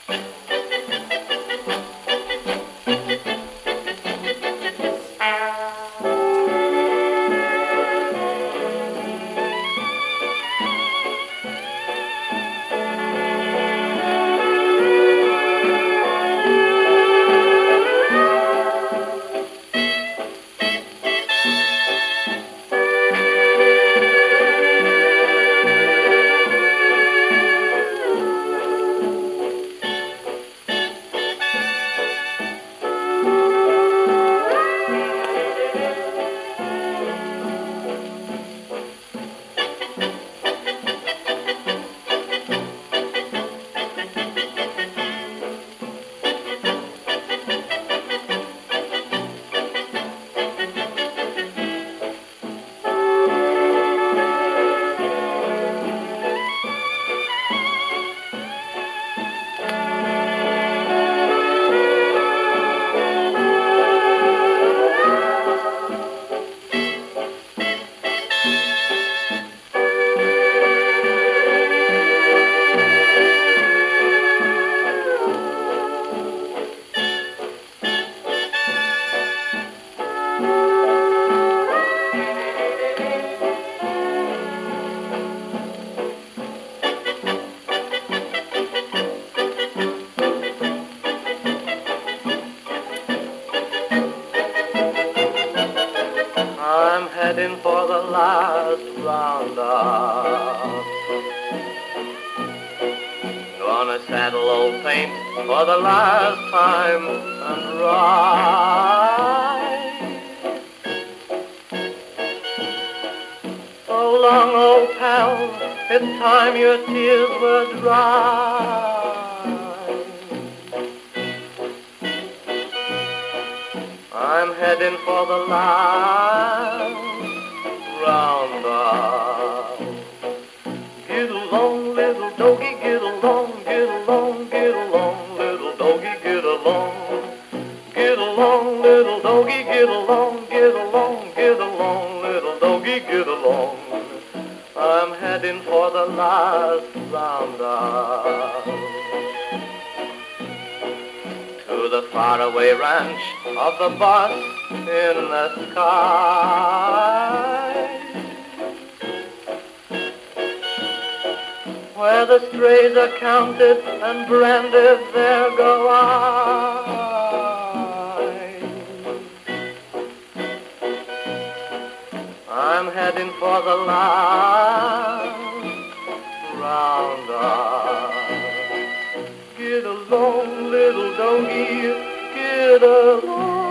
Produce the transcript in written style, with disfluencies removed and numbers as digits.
I'm heading for the last roundup. Gonna saddle old paint for the last time and ride. So long, old pal, it's time your tears were dry. I'm heading for the last roundup. Get along, little doggy, get along, get along, get along, little doggy, get along. Get along, little doggy, get along, get along, get along, little doggy, get along. I'm heading for the last roundup. To the faraway ranch of the bus in the sky, where the strays are counted and branded, there go I. I'm heading for the last roundup. Get along, little doggy, get along.